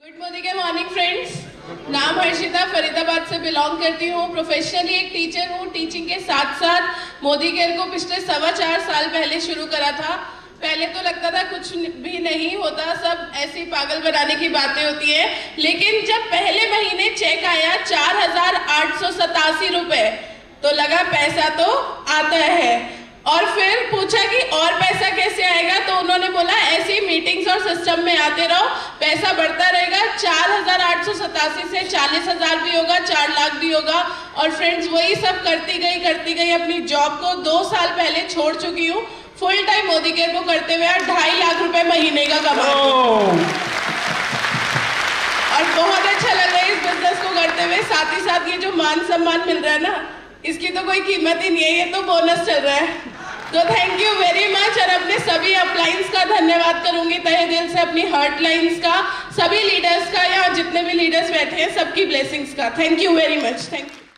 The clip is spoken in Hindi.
गुड मोदी के मॉर्निंग फ्रेंड्स। नाम हर्षिता, फरीदाबाद से बिलोंग करती हूँ। प्रोफेशनली एक टीचर हूँ। टीचिंग के साथ साथ मोदी केयर को पिछले 4.25 साल पहले शुरू करा था। पहले तो लगता था कुछ भी नहीं होता, सब ऐसी पागल बनाने की बातें होती है, लेकिन जब पहले महीने चेक आया 4,887 रुपए तो लगा पैसा तो आता है। और फिर पूछा कि और पैसा कैसे आएगा, तो उन्होंने बोला ऐसी मीटिंग्स और सिस्टम में आते रहो, पैसा बढ़ता रहेगा। 4,887 से 40,000 भी होगा, 4 लाख भी होगा। और फ्रेंड्स वही सब करती गई अपनी जॉब को 2 साल पहले छोड़ चुकी हूँ। फुल टाइम मोदी केयर को करते हुए 2.5 लाख रुपए महीने का कमा रही हूं। और बहुत अच्छा लग रहा है इस बिजनेस को करते हुए। साथ ही साथ ये जो मान सम्मान मिल रहा है ना, इसकी तो कोई कीमत ही नहीं है, ये तो बोनस चल रहा है। तो थैंक यू वेरी मच। और अपने सभी अपलाइंस का धन्यवाद करूंगी तहे दिल से, अपनी हर्ट लाइन्स का, सभी लीडर्स का, या जितने भी लीडर्स बैठे हैं सबकी ब्लेसिंग्स का। Thank you very much. Thank you.